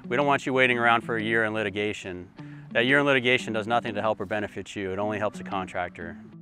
We don't want you waiting around for a year in litigation. That year in litigation does nothing to help or benefit you. It only helps the contractor.